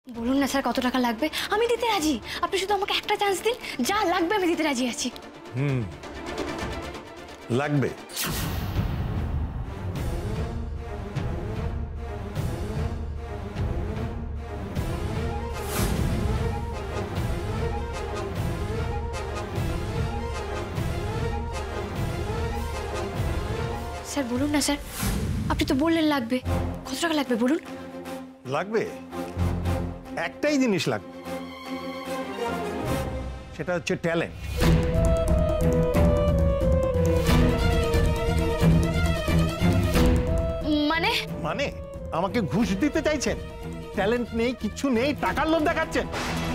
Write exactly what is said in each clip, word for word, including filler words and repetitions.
বলুন না স্যার কত টাকা লাগবে, আমি দিতে রাজি। আপনি শুধু আমাকে একটা চান্স দিন, যা লাগবে আমি দিতে রাজি আছি। হুম লাগবে। স্যার বলুন না স্যার, আপনি তো বললেন লাগবে, কত টাকা লাগবে বলুন। লাগবে একটাই জিনিস লাগবে, সেটা হচ্ছে ট্যালেন্ট। মানে মানে আমাকে ঘুষ দিতে চাইছেন? ট্যালেন্ট নেই, কিচ্ছু নেই, টাকার লোভ দেখাচ্ছেন।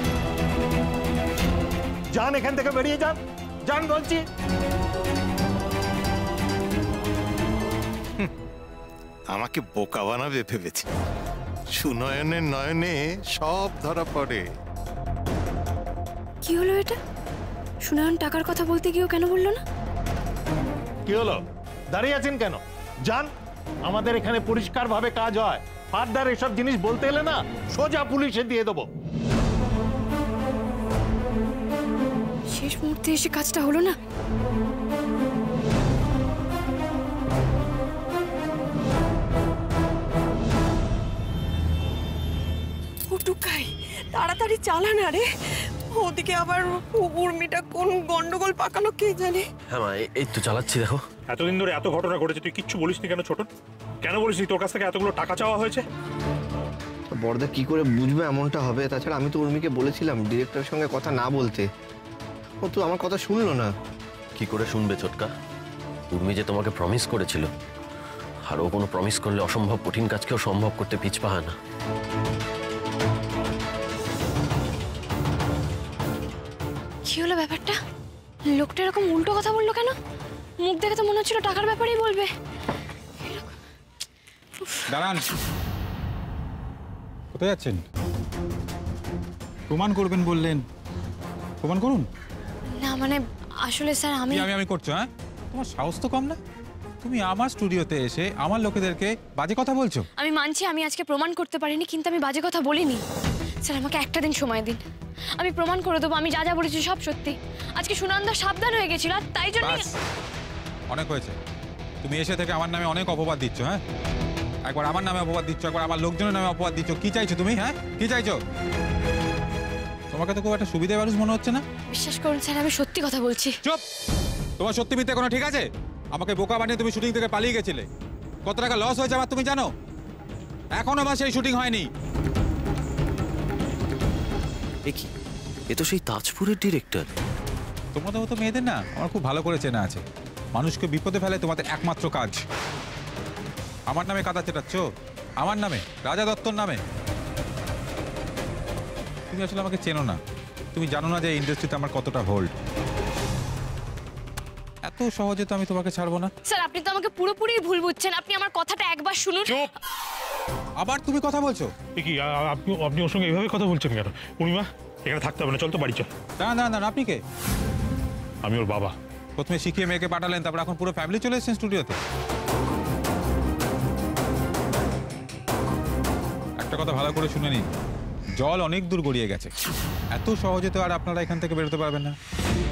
যান এখান থেকে, বেরিয়ে যান, যান বলছি। আমাকে বোকা বানাবে ভেবেছে। সুনয়নের নয়নে সব ধরা পড়ে। কি হলো এটা? সুনয়ন টাকার কথা বলতে গিয়েও কেন বললো না? কি হলো, দাঁড়িয়ে আছেন কেন? যান, আমাদের এখানে পরিষ্কার ভাবে কাজ হয়। ফার্দার এসব জিনিস বলতে এলে না সোজা পুলিশে দিয়ে দেবো। শেষ মুহূর্তে এসে কাজটা হলো না। টুকাই তাড়াতাড়ি চালা না রে, ওদিকে আবার উর্মিটা কোন গন্ডগোল পাকালো কে জানে। হ্যাঁ মা, এই তো চালাচ্ছি। দেখো এতদিন ধরে এত ঘটনা ঘটেছে, তুই কিচ্ছু বলিসনি কেন? ছোট কেন বলিসনি তোর কাছ থেকে এতগুলো টাকা চাওয়া হয়েছে? বড়দা কি করে বুঝবে এমনটা হবে? তাছাড়া আমি তো উর্মিকে বলেছিলাম ডিরেক্টরের সঙ্গে কথা না বলতে, ও তো আমার কথা শুনলো না। কি করে শুনবে ছোটকা? উর্মি যে তোমাকে প্রমিস করেছিল, আর ও কোনো প্রমিস করলে অসম্ভব কঠিন কাজকেও সম্ভব করতে পিছপা না। কি হলো ব্যাপারটা? লোকটা এরকম উল্টো কথা বললো কেন? মুখ দেখে তো মনে হচ্ছিল টাকার ব্যাপারেই বলবে। দাঁড়ান, কোথায় যাচ্ছেন? প্রমাণ করবেন বললেন, প্রমাণ করুন। না মানে আসলে স্যার আমি আমি আমি করছো? হ্যাঁ, তোমার সাহস তো কম না? তুমি আমার স্টুডিওতে এসে আমার লোকেদেরকে বাজে কথা বলছো। আমি মানছি আমি আজকে প্রমাণ করতে পারিনি, কিন্তু আমি বাজে কথা বলিনি। স্যার আমাকে একটা দিন সময় দিন, আমি প্রমাণ করে দেবো আমি যা যা বলেছি সব সত্যি। আজকে সুনন্দা সাবধান হয়ে গেছিল, আর তাই জন্য অনেক হয়েছে। তুমি এসে থেকে আমার নামে অনেক অপবাদ দিচ্ছ। হ্যাঁ, একবার আমার নামে অপবাদ দিচ্ছ, একবার আমার লোকজনের নামে অপবাদ দিচ্ছ। কি চাইছো তুমি? হ্যাঁ, কি চাইছো? তোমাকে তো খুব একটা সুবিধা মানুষ মনে হচ্ছে না। বিশ্বাস করুন স্যার, আমি সত্যি কথা বলছি। চুপ! তোমার সত্যি মিথ্যে কোনো ঠিক আছে? আমাকে বোকা বানিয়ে তুমি শুটিং থেকে পালিয়ে গেছিলে। কত টাকা লস হয়েছে আমার তুমি জানো? এখনো আমার সেই শুটিং হয়নি। দেখি, এ তো সেই তাজপুরের ডিরেক্টর। তোমাদের মতো মেয়েদের না আমার খুব ভালো করে চেনা আছে। মানুষকে বিপদে ফেলে তোমাদের একমাত্র কাজ। আমার নামে কাদা চেটাচ্ছ, আমার নামে, রাজা দত্তর নামে। তুমি আসলে আমাকে চেনো না, তুমি জানো না যে ইন্ডাস্ট্রিতে আমার কতটা হোল্ড। এত সহজে তো আমি তোমাকে ছাড়বো না। স্যার আপনি তো আমাকে পুরোপুরি ভুল বুঝছেন, আপনি আমার কথাটা একবার শুনুন। চুপ! আবার তুমি কথা বলছো? কি আপনি আপনি ওর সঙ্গে এইভাবে কথা বলছেন কেন? পূর্ণিমা, এখানে থাকতে হবে না, চল তো বাড়ি চল। না না না, আপনি কে? আমি ওর বাবা। প্রথমে শিখিয়ে মেয়েকে পাঠালেন, তারপর এখন পুরো ফ্যামিলি চলে এসেছেন স্টুডিওতে। একটা কথা ভালো করে শুনে নিন, জল অনেক দূর গড়িয়ে গেছে। এত সহজে তো আর আপনারা এখান থেকে বেরোতে পারবেন না।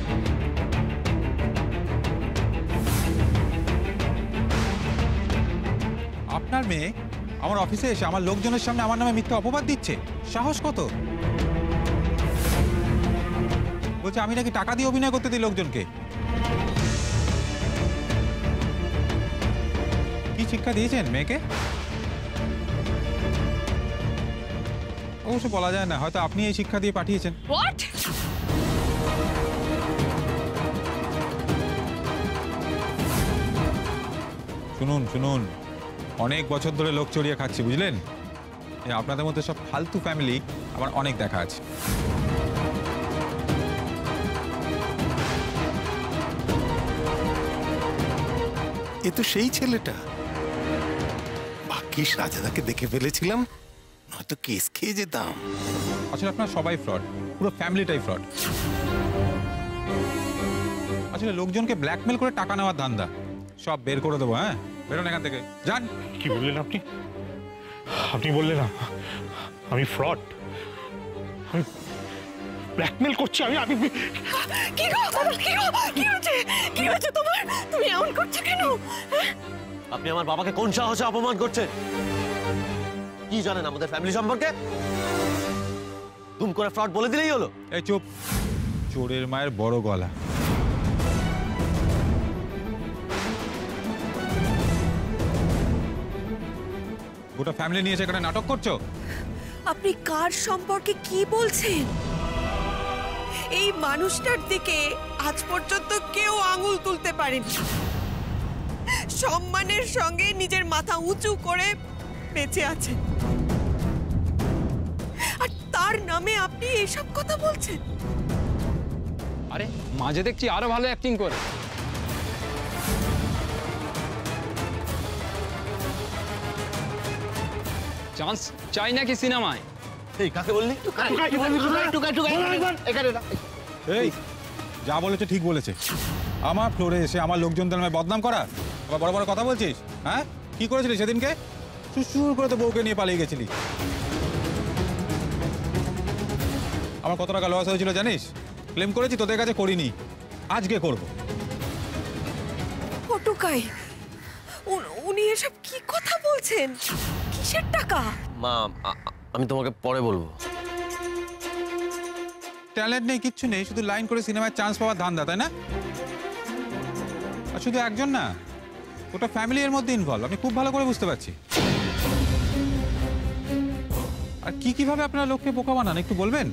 আপনার মেয়ে আমার অফিসে এসে আমার লোকজনের সামনে আমার নামে মিথ্যা অপবাদ দিচ্ছে। সাহস কত? বলছে আমি নাকি টাকা দিয়ে অভিনয় করতে দিই লোকজনকে। কি শিক্ষা দিয়েছেন মেয়েকে? অবশ্য বলা যায় না, হয়তো আপনি এই শিক্ষা দিয়ে পাঠিয়েছেন। হোয়াট? শুনুন শুনুন, অনেক বছর ধরে লোক চড়িয়ে খাচ্ছি, বুঝলেন? এই আপনাদের মধ্যে সব ফালতু ফ্যামিলি আমার অনেক দেখা আছে। এ তো সেই ছেলেটা। বাকি রাজাদাকে দেখে ফেলেছিলাম, নয়তো কেস খেয়ে যেতাম। আসলে আপনারা সবাই ফ্রড, পুরো ফ্যামিলিটাই ফ্রড। আসলে লোকজনকে ব্ল্যাকমেল করে টাকা নেওয়ার ধান্দা। সব বের করে দেবো। হ্যাঁ, বেরোন এখান থেকে, যান। কি বললেন আপনি? আপনি বললেন আমি ফ্রড? ব্ল্যাকমেল করছি আমি আমি কি গো বাবা, কি গো, কি হয়েছে, কি হয়েছে তোমার? তুমি এমন করছো কেন? হ্যাঁ? আপনি আমার বাবাকে কোন সাহসে অপমান করছেন? কি জানেন আমাদের ফ্যামিলি সম্পর্কে? দুম করে ফ্রড বলে দিলেই হলো। এই চুপ, চোরের মায়ের বড় গলা। গোটা ফ্যামিলি নিয়ে সেখানে নাটক করছো? আপনি কার সম্পর্কে কি বলছেন? এই মানুষটার দিকে আজ পর্যন্ত কেউ আঙুল তুলতে পারেনি। সম্মানের সঙ্গে নিজের মাথা উঁচু করে বেঁচে আছে, আর তার নামে আপনি এইসব কথা বলছেন? আরে মাঝে দেখছি আরো ভালো অ্যাক্টিং করে। চান্স চাই নাকি সিনেমায়? এই কাকে বললি? এই যা বলেছে ঠিক বলেছে। আমার ফ্লোরে এসে আমার লোকজনদের নামে বদনাম করা, আবার বড় বড় কথা বলছিস? হ্যাঁ, কি করেছিলি সেদিনকে? সুসুর করে তো বউকে নিয়ে পালিয়ে গেছিলি। আমার কত টাকা লস হয়েছিল জানিস? ক্লেম করেছি, তোদের কাছে করিনি, আজকে করব। ফটুকাই, উনি এসব কি কথা বলছেন? কিসের টাকা? মা, আমি তোমাকে পরে বলবো। ট্যালেন্ট নেই, কিচ্ছু নেই, শুধু লাইন করে সিনেমায় চান্স পাওয়ার ধান্দা, তাই না? আর শুধু একজন না, ওটা ফ্যামিলি এর মধ্যে ইনভলভ, আমি খুব ভালো করে বুঝতে পারছি। আর কি কিভাবে আপনারা লোককে বোকা বানান একটু বলবেন?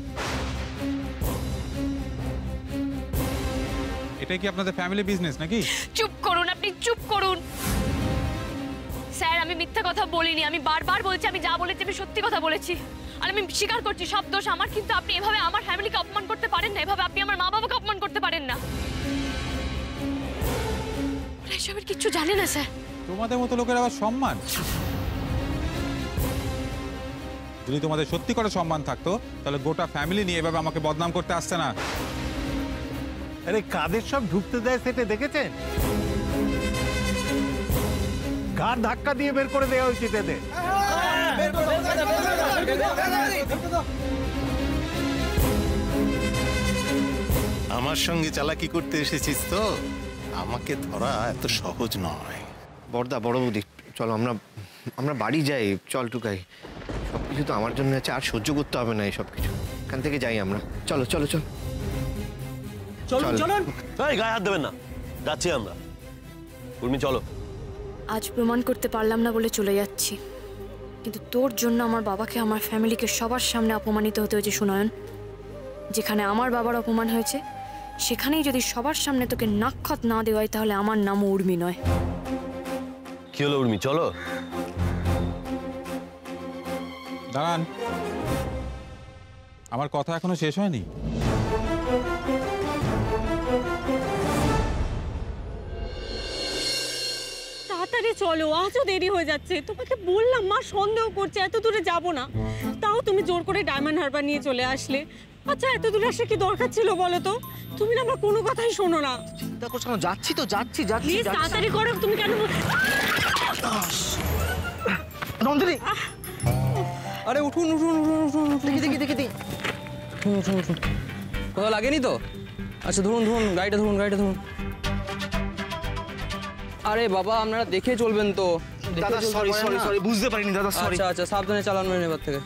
এটা কি আপনাদের ফ্যামিলি বিজনেস নাকি? চুপ করুন, আপনি চুপ করুন। স্যার, আমি মিথ্যা কথা বলিনি, আমি বারবার বলছি আমি যা বলেছি আমি সত্যি কথা বলেছি। আর আমি স্বীকার করছি সব দোষ আমার, কিন্তু আপনি এভাবে আমার ফ্যামিলিকে অপমান করতে পারেন না, এভাবে আপনি আমার মা বাবাকে অপমান করতে পারেন না। ওরা এসবের কিচ্ছু জানে না স্যার। তোমাদের মতো লোকের আবার সম্মান? যদি তোমাদের সত্যি করে সম্মান থাকতো তাহলে গোটা ফ্যামিলি নিয়ে এভাবে আমাকে বদনাম করতে আসছে না। আরে কাদের সব ঢুকতে দেয় সেটা দেখেছেন? ঘাড় ধাক্কা দিয়ে বের করে দেওয়া উচিত এদের। আমার সঙ্গে চালাকি করতে এসেছিস তো, আমাকে ধরা এত সহজ নয়। বড়দা, বড় বৌদি, চলো আমরা আমরা বাড়ি যাই। চল টুকাই, সব কিছু তো আমার জন্য আছে, আর সহ্য করতে হবে না এই সব কিছু। এখান থেকে যাই আমরা। চলো চলো চল চলুন। এই গায়ে হাত দেবেন না, যাচ্ছি আমরা। উর্মি চলো। আজ প্রমাণ করতে পারলাম না বলে চলে যাচ্ছি, কিন্তু তোর জন্য আমার বাবাকে, আমার ফ্যামিলিকে সবার সামনে অপমানিত হতে হয়েছে সুনয়ন। যেখানে আমার বাবার অপমান হয়েছে সেখানেই যদি সবার সামনে তোকে নাক্ষত না দেওয়াই তাহলে আমার নামও উর্মি নয়। কি হলো উর্মি, চলো। দাঁড়ান, আমার কথা এখনো শেষ হয়নি। তাড়াতাড়ি চলো, আজও দেরি হয়ে যাচ্ছে। তোমাকে বললাম মা সন্দেহ করছে, এত দূরে যাব না, তাও তুমি জোর করে ডায়মন্ড হারবার নিয়ে চলে আসলে। আচ্ছা, এত দূরে আসা কি দরকার ছিল বলো তো? তুমি না আমার কোনো কথাই শোনো না। দেখো শোনো, যাচ্ছি তো যাচ্ছি যাচ্ছি। প্লিজ তাড়াতাড়ি করো। তুমি কেন নন্দিনী? আরে উঠুন উঠুন উঠুন উঠুন দেখি দেখি দেখি দেখি উঠুন উঠুন। কোথাও লাগেনি তো? আচ্ছা ধরুন ধরুন, গাড়িটা ধরুন গাড়িটা ধরুন। আরে বাবা, আপনারা দেখে চলবেন তো। দাদা সরি সরি সরি, বুঝতে পারিনি দাদা, সরি। আচ্ছা আচ্ছা, সাবধানে চালান এবার থেকে।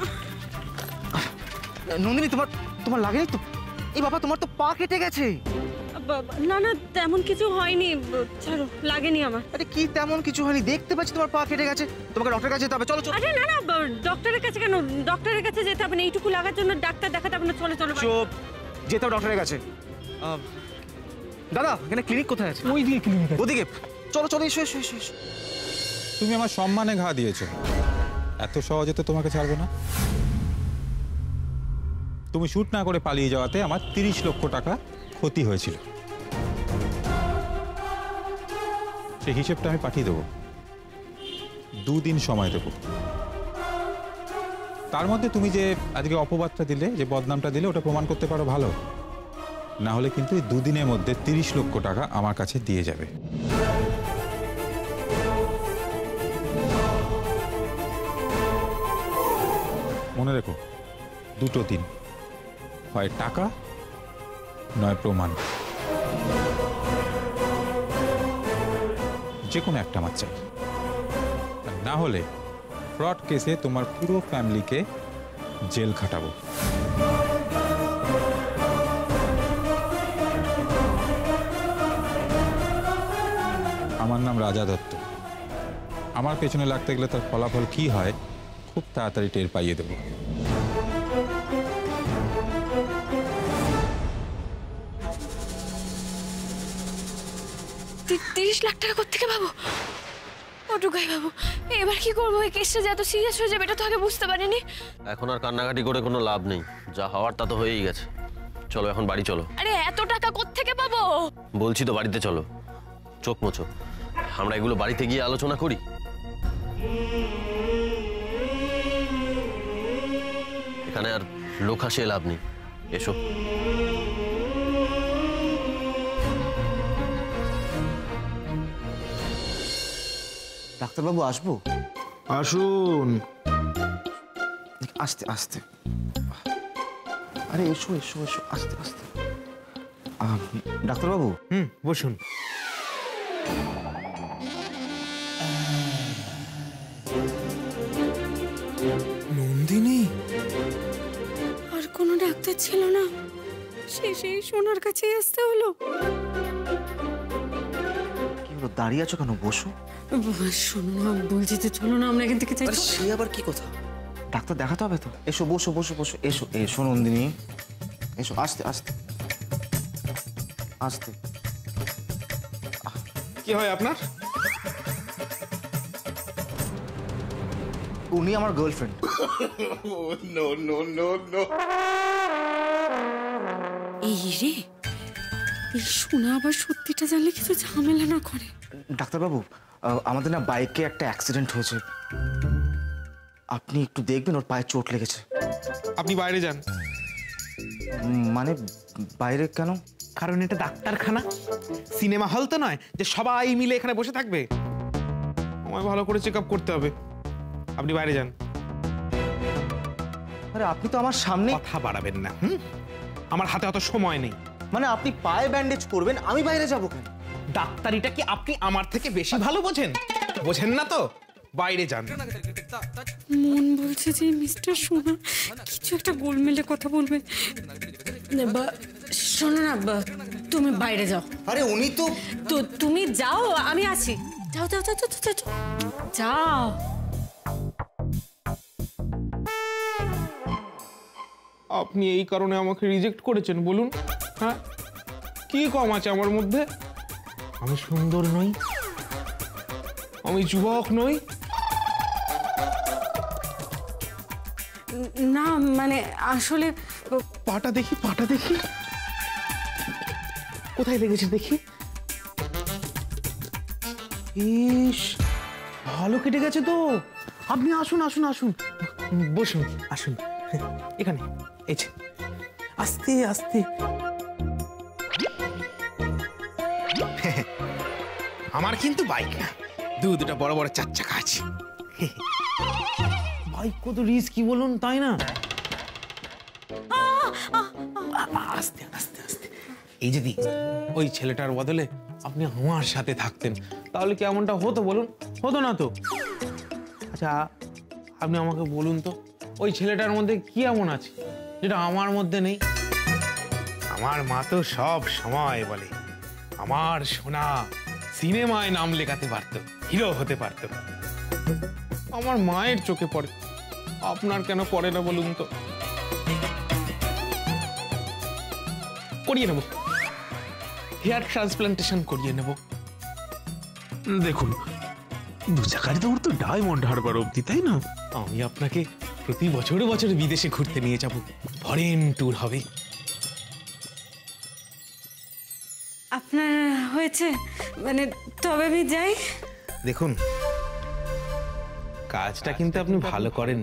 নন্দিনী, তোমার তোমার লাগেনি তো? এই বাবা, তোমার তো পা কেটে গেছে। না না, তেমন কিছু হয়নি, ছাড়ো, লাগেনি আমার। আরে কি তেমন কিছু হয়নি? দেখতে পাচ্ছি তোমার পা কেটে গেছে, তোমাকে ডক্টরের কাছে যেতে হবে। চলো চলো। আরে না না, ডক্টরের কাছে কেন? ডক্টরের কাছে যেতে হবে না, এইটুকু লাগার জন্য ডাক্তার দেখাতে হবে না। চলো চলো চুপ, যেতে হবে ডক্টরের কাছে। দাদা, এখানে ক্লিনিক কোথায় আছে? ওই দিকে ক্লিনিক, ওদিকে। চলো চলো, এসো এসো এসো। তুমি আমার সম্মানে ঘা দিয়েছো, এত সহজে তো তোমাকে ছাড়বো না। তুমি শুট না করে পালিয়ে যাওয়াতে আমার তিরিশ লক্ষ টাকা ক্ষতি হয়েছিল, সেই হিসেবটা আমি পাঠিয়ে দেবো। দুদিন সময় দেবো, তার মধ্যে তুমি যে আজকে অপবাদটা দিলে, যে বদনামটা দিলে, ওটা প্রমাণ করতে পারো ভালো, না হলে কিন্তু এই দুদিনের মধ্যে তিরিশ লক্ষ টাকা আমার কাছে দিয়ে যাবে। মনে রেখো, দুটো দিন। হয় টাকা নয় প্রমাণ, যে কোনো একটা আমার চাই। না হলে ফ্রড কেসে তোমার পুরো ফ্যামিলিকে জেল খাটাবো। আমার নাম রাজা দত্ত। আমার পেছনে লাগতে গেলে তার ফলাফল কি হয় খুব তাড়াতাড়ি টের পাইয়ে দেব। তিরিশ লাখ টাকা কোত্থেকে পাবো? অটুকাই বাবু, এবার কি করবো? এই কেসটা যে এত সিরিয়াস হয়ে যাবে এটা তো আগে বুঝতে পারিনি। এখন আর কান্নাকাটি করে কোনো লাভ নেই, যা হওয়ার তা তো হয়েই গেছে। চলো এখন বাড়ি চলো। আরে এত টাকা কোত্থেকে পাবো? বলছি তো বাড়িতে চলো, চোখ মোছো। আমরা এগুলো বাড়িতে গিয়ে আলোচনা করি। এখানে আর লোক হাসিয়ে লাভ নেই, এসো। ডাক্তারবাবু আসবো? আসুন। আস্তে আস্তে। আরে এসো এসো এসো, আস্তে আস্তে। আহ, ডাক্তারবাবু। হুম, বসুন। নন্দিনী, আর কোনো ডাক্তার ছিল না, শেষে সোনার কাছে আসতে হলো। কি হলো, দাঁড়িয়ে আছো কেন? বসো। শোনো না, বলছি তো চলো না আমরা এখান থেকে যাই। সে আবার কি কথা? ডাক্তার দেখাতে হবে তো। এসো বসো বসো বসো, এসো এসো নন্দিনী, এসো। আস্তে আস্তে আস্তে। কি হয় আপনার? উনি আমার girlfriend. No no no no. এই রে, এই সোনা আবার সত্যিটা জানলে কিছু ঝামেলা না করে। ডাক্তারবাবু, আহ, আমাদের না বাইকে একটা অ্যাক্সিডেন্ট হয়েছে, আপনি একটু দেখবেন, ওর পায়ে চোট লেগেছে। আপনি বাইরে যান। উম, মানে বাইরে কেন? কারণ এটা ডাক্তারখানা, সিনেমা হল তো নয় যে সবাই মিলে এখানে বসে থাকবে। আমায় ভালো করে চেক আপ করতে হবে। আপনি বাইরে যান। আরে আপনি তো আমার সামনে। কথা বাড়াবেন না, হুম? আমার হাতে অত সময় নেই। মানে আপনি পায়ে ব্যান্ডেজ করবেন, আমি বাইরে যাবো কেন? ডাক্তারিটা কি আপনি আমার থেকে বেশি ভালো বোঝেন? বোঝেন না তো, বাইরে যান। মন বলছে যে মিস্টার সোনা কিছু একটা গোলমেলে কথা বলবে। শোনো না, তুমি বাইরে যাও। আরে উনি তো তো তুমি যাও, আমি আছি। যাও যাও যাও যাও যাও যাও। আপনি এই কারণে আমাকে রিজেক্ট করেছেন বলুন? হ্যাঁ, কি কম আছে আমার মধ্যে? আমি সুন্দর নই, আমি যুবক নই। না মানে আসলে পাটা দেখি, পাটা দেখি, কোথায় লেগেছে দেখি। ইস, ভালো কেটে গেছে তো। আপনি আসুন আসুন আসুন, বসুন, আসুন এখানে। এই যে, আস্তে আস্তে। আমার কিন্তু বাইক না, দু দুটা বড় বড় চার চাকা আছে। বাইক কত রিস্কি বলুন, তাই না? আস্তে আস্তে আস্তে। এই যদি ওই ছেলেটার বদলে আপনি আমার সাথে থাকতেন তাহলে কি এমনটা হতো বলুন? হতো না তো। আচ্ছা আপনি আমাকে বলুন তো, ওই ছেলেটার মধ্যে কি এমন আছে যেটা আমার মধ্যে নেই? আমার মা তো সব সময় বলে আমার সোনা সিনেমায় নাম লেখাতে পারতো, হিরো হতে পারতো। আমার মায়ের চোখে পড়ে, আপনার কেন পড়ে না বলুন তো? করিয়ে নেব, হেয়ার ট্রান্সপ্লান্টেশন করিয়ে নেব। দেখুন, দু চাকার দৌড় তো ডায়মন্ড হারবার অব্দি, তাই না? আমি আপনাকে প্রতি বছর বছর বিদেশে ঘুরতে নিয়ে যাব, ফরেন ট্যুর হবে। আপনার হয়েছে মানে, তবে আমি যাই। দেখুন, কাজটা কিন্তু আপনি ভালো করেন,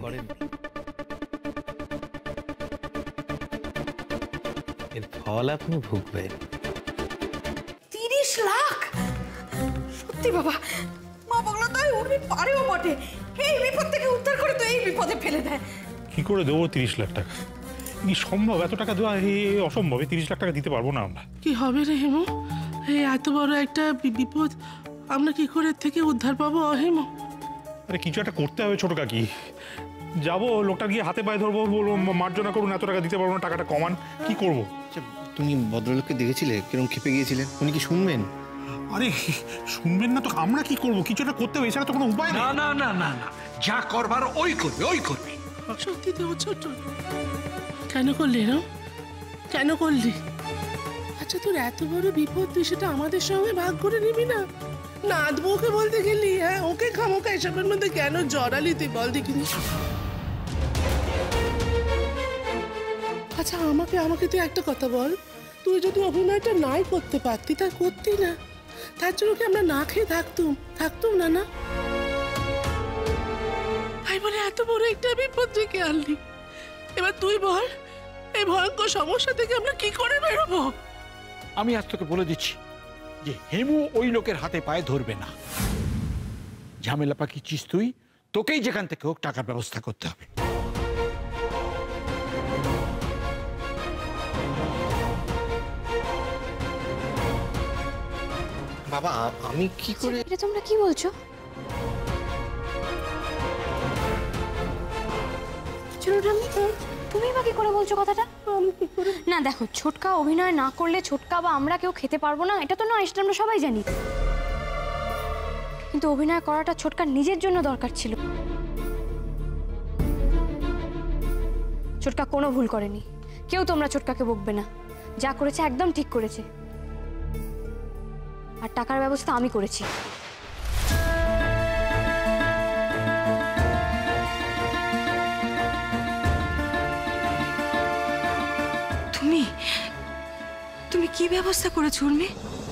এর ফল আপনি ভুগবেন। তিরিশ লাখ? সত্যি বাবা, মা বললো তাই উর্মি পারেও বটে। এই বিপদ থেকে উদ্ধার করে তো এই বিপদে ফেলে দেয়। কি করে দেবো তিরিশ লাখ টাকা? কি সম্ভব এত টাকা দেওয়া? এ অসম্ভব, এই তিরিশ লাখ টাকা দিতে পারবো না আমরা। কি হবে রে হেমো, এই এত বড় একটা বি- বিপদ আমরা কি করে থেকে উদ্ধার পাবো হেমো? আরে কিছু একটা করতে হবে ছোট কাকি। যাবো লোকটা গিয়ে হাতে পায়ে ধরবো, বলবো মার্জনা করুন, এত টাকা দিতে পারবো না, টাকাটা কমান। কি করবো? তুমি ভদ্রলোককে দেখেছিলে কিরকম খেপে গিয়েছিলেন? উনি কি শুনবেন? আরে শুনবেন না তো আমরা কি করবো? কিছু একটা করতে হবে, এছাড়া তো কোনো উপায় নেই। না না না না না, যা করবার ওই করবে, ওই করবে। সত্যি তো ছোট, কেন করলি না? কেন করলি? আচ্ছা তোর এত বড় বিপদ, তুই সেটা আমাদের সঙ্গে ভাগ করে নিবি না? নাথ বউকে বলতে গেলি, হ্যাঁ ওকে খামোকা এসবের মধ্যে কেন জড়ালি তুই বল দেখিনি? আচ্ছা আমাকে আমাকে তুই একটা কথা বল, তুই যদি অভিনয়টা নাই করতে পারতি তা করতি না, তার জন্য কি আমরা না খেয়ে থাকতুম থাকতুম না না? তাই বলে এত বড় একটা বিপদ ডেকে আনলি। এবার তুই বল, এই ভয়ঙ্কর সমস্যা থেকে আমরা কি করে বেরোবো? আমি আজ তোকে বলে দিচ্ছি যে হেমু ওই লোকের হাতে পায়ে ধরবে না। ঝামেলা পাকিয়েছিস তুই, তোকেই যেখান থেকে হোক টাকার ব্যবস্থা করতে হবে। বাবা আমি কি করে? এটা তোমরা কি বলছো? তুমি বা কি করে বলছো কথাটা? না দেখো, ছোটকা অভিনয় না করলে ছোটকা বা আমরা কেউ খেতে পারবো না, এটা তো নয়, সেটা আমরা সবাই জানি। কিন্তু অভিনয় করাটা ছোটকার নিজের জন্য দরকার ছিল। ছোটকা কোনো ভুল করেনি, কেউ তোমরা ছোটকাকে বকবে না। যা করেছে একদম ঠিক করেছে, আর টাকার ব্যবস্থা আমি করেছি। তুমি তুমি কি ব্যবস্থা করেছো উর্মি?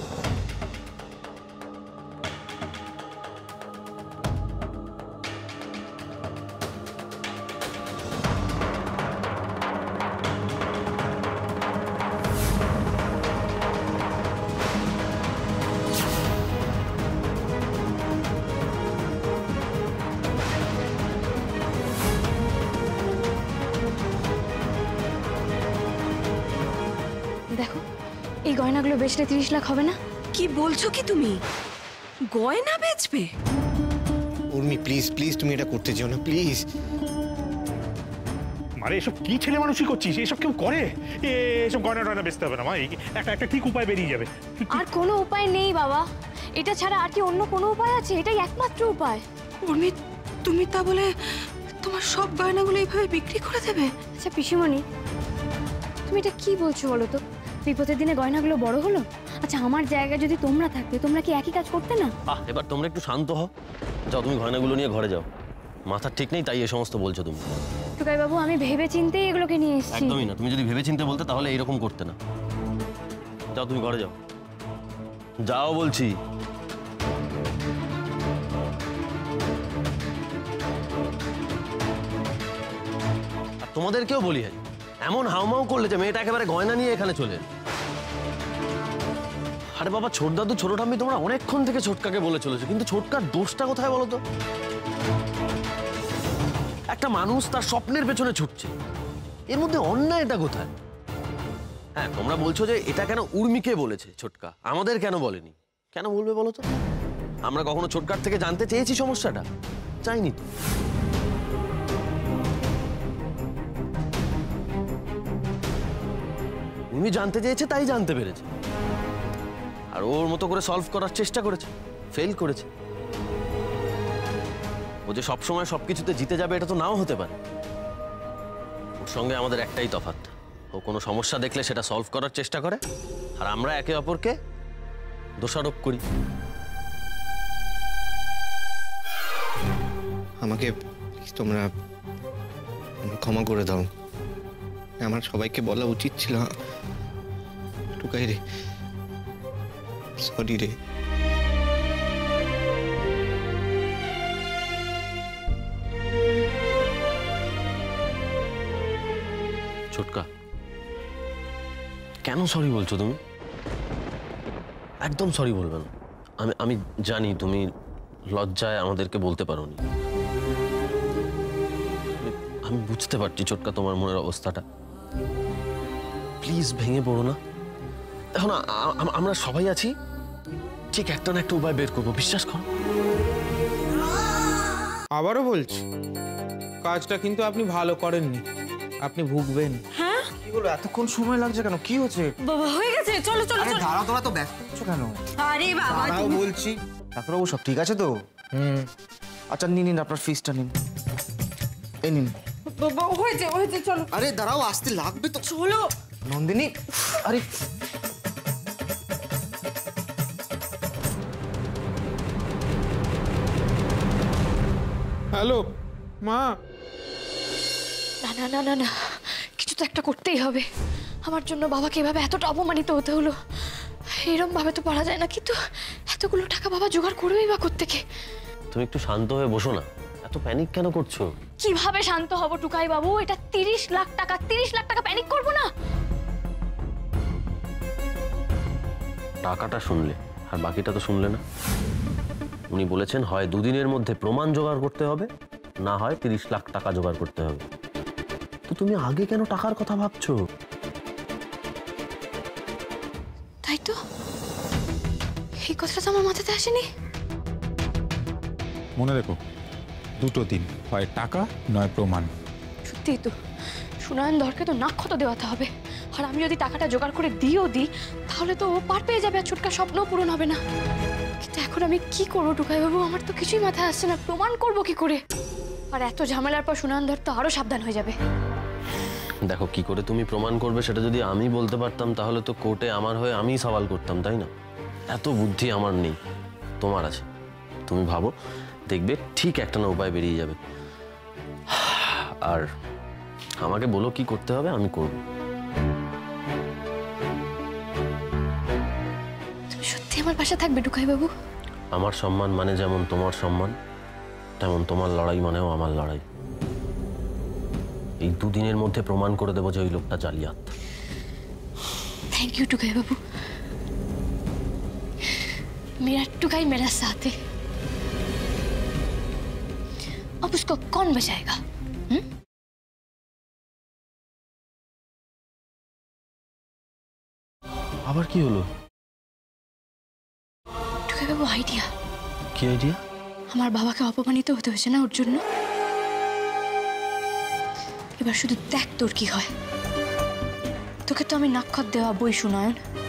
দেখো, এই গয়নাগুলো বেচলে তিরিশ লাখ হবে না? কি বলছো কি তুমি? গয়না বেচবে? উর্মি প্লিজ প্লিজ তুমি এটা করতে চাও না প্লিজ। আরে এসব কি ছেলে মানুষই করছিস? এসব কেউ করে? এসব গয়না টয়না বেচতে হবে না মা, একটা একটা ঠিক উপায় বেরিয়ে যাবে। আর কোনো উপায় নেই বাবা, এটা ছাড়া আর কি অন্য কোনো উপায় আছে? এটাই একমাত্র উপায়। উর্মি তুমি তা বলে তোমার সব গয়নাগুলো এইভাবে বিক্রি করে দেবে? আচ্ছা পিসিমণি, তুমি এটা কি বলছো বলো তো? বিপদের দিনে গয়নাগুলো বড় হলো? আচ্ছা আমার জায়গায় যদি তোমরা থাকতে, তোমরা কি একই কাজ করতে না? আহ এবার তোমরা একটু শান্ত হও। যাও তুমি গয়নাগুলো নিয়ে ঘরে যাও। মাথার ঠিক নেই তাই এই সমস্ত বলছো তুমি। টুকাই বাবু, আমি ভেবে চিন্তেই এগুলোকে নিয়ে এসেছি। একদমই না, তুমি যদি ভেবে চিন্তে বলতে তাহলে এইরকম করতে না। যাও তুমি ঘরে যাও, যাও বলছি। আর তোমাদেরকেও বলি, হ্যাঁ এমন হাউমাউ করলে যে মেয়েটা একেবারে গয়না নিয়ে এখানে চলে। আরে বাবা, ছোট দাদু ছোট ঠাম্মি তোমরা অনেকক্ষণ থেকে ছোটকাকে বলে চলেছো, কিন্তু ছোটকার দোষটা কোথায় বলো তো? একটা মানুষ তার স্বপ্নের পেছনে ছুটছে, এর মধ্যে অন্যায়টা কোথায়? হ্যাঁ তোমরা বলছো যে এটা কেন উর্মিকে বলেছে ছোটকা, আমাদের কেন বলেনি? কেন বলবে বলো তো? আমরা কখনো ছোটকার থেকে জানতে চেয়েছি সমস্যাটা? চাইনি তো। উর্মি জানতে চেয়েছে তাই জানতে পেরেছে, আর ওর মতো করে সলভ করার চেষ্টা করেছে, ফেল করেছে। ও যে সবসময় সবকিছুতে জিতে যাবে এটা তো নাও হতে পারে। ওর সঙ্গে আমাদের একটাই তফাৎ, ও কোনো সমস্যা দেখলে সেটা সলভ করার চেষ্টা করে, আর আমরা একে অপরকে দোষারোপ করি। আমাকে তোমরা ক্ষমা করে দাও, আমার সবাইকে বলা উচিত ছিল। টুকাই রে, সরি রে। ছোটকা, কেন সরি বলছো তুমি? একদম সরি বলবে না। আমি আমি জানি তুমি লজ্জায় আমাদেরকে বলতে পারোনি। আমি বুঝতে পারছি ছোটকা তোমার মনের অবস্থাটা, প্লিজ ভেঙে পড়ো না। এখন আ- আ- আমরা সবাই আছি, ঠিক একটা না একটা উপায় বের করবো, বিশ্বাস করো। আবারও বলছি, কাজটা কিন্তু আপনি ভালো করেননি, আপনি ভুগবেন। হ্যাঁ কি বলবো, এতক্ষণ সময় লাগছে কেন? কি হচ্ছে? বাবা হয়ে গেছে, চলো চলো আরে চলো। দাঁড়াও, তোমরা তো ব্যস্ত হচ্ছ কেন? আরে বাবা দাঁড়াও তুমি- বলছি। ডাক্তারবাবু সব ঠিক আছে তো? হুম। আচ্ছা নিন নিন, আপনার ফিসটা নিন, এই নিন। বাবা হয়েছে হয়েছে, চলো। আরে দাঁড়াও, আসতে লাগবে তো। চলো নন্দিনী, আরে হ্যালো মা। না না না না না, কিছু তো একটা করতেই হবে। আমার জন্য বাবাকে এভাবে এতটা অপমানিত হতে হলো, এরম ভাবে তো পারা যায় না। কিন্তু এতগুলো টাকা বাবা জোগাড় করবেই বা কোত্থেকে? তুমি একটু শান্ত হয়ে বসো না, এত প্যানিক কেন করছো? কিভাবে শান্ত হব টুকাই বাবু? এটা তিরিশ লাখ টাকা, তিরিশ লাখ টাকা, প্যানিক করবো না? টাকাটা শুনলে আর বাকিটা তো শুনলে না। উনি বলেছেন হয় দুদিনের মধ্যে প্রমাণ জোগাড় করতে হবে, না হয় তিরিশ লাখ টাকা জোগাড় করতে হবে। তো তুমি আগে কেন টাকার কথা ভাবছো? তাই তো, এই কথাটা তো আমার মাথাতে আসেনি। মনে রেখো, দুটো দিন, হয় টাকা নয় প্রমাণ। সত্যিই তো, সুনয়ন ধরকে তো নাক্ষত দেওয়াতে হবে। আর আমি যদি টাকাটা জোগাড় করে দিও দিই, তাহলে তো ও পার পেয়ে যাবে আর ছোটকা স্বপ্নও পূরণ হবে না। কিন্তু এখন আমি কি করবো টুকাই বাবু? আমার তো কিছুই মাথায় আসছে না, প্রমাণ করবো কি করে? আর এত ঝামেলার পর সুনয়ন ধর তো আরো সাবধান হয়ে যাবে। দেখো, কি করে তুমি প্রমাণ করবে সেটা যদি আমি বলতে পারতাম, তাহলে তো কোর্টে আমার হয়ে আমি সওয়াল করতাম, তাই না? এত বুদ্ধি আমার নেই, তোমার আছে। তুমি ভাবো, দেখবে ঠিক একটা না উপায় বেরিয়ে যাবে। আর আমাকে বলো কি করতে হবে, আমি করব। তুমি সত্যি আমার পাশে থাকবে টুকাই বাবু? আমার সম্মান মানে যেমন তোমার সম্মান, তেমন তোমার লড়াই মানেও আমার লড়াই। এই দুদিনের মধ্যে প্রমাণ করে দেবো যে ওই লোকটা জালিয়াত। थैंक यू टुकाई बाबू, मेरा टुकाई मेरा साथ है। अब उसको कौन बचाएगा? हुँ? আবার কি হলো? টুকাই বাবু আইডিয়া। কি আইডিয়া? আমার বাবাকে অপমানিত হতে হয়েছে না ওর জন্য, এবার শুধু দেখ তোর কি হয়। তোকে তো আমি নাক্ষত দেওয়া বই সুনয়ন।